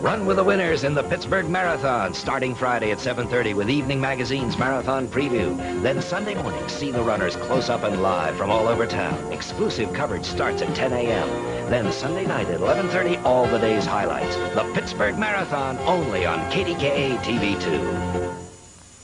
Run with the winners in the Pittsburgh Marathon, starting Friday at 7:30 with Evening Magazine's Marathon Preview. Then Sunday morning, see the runners close up and live from all over town. Exclusive coverage starts at 10 a.m. Then Sunday night at 11:30, all the day's highlights. The Pittsburgh Marathon, only on KDKA TV 2.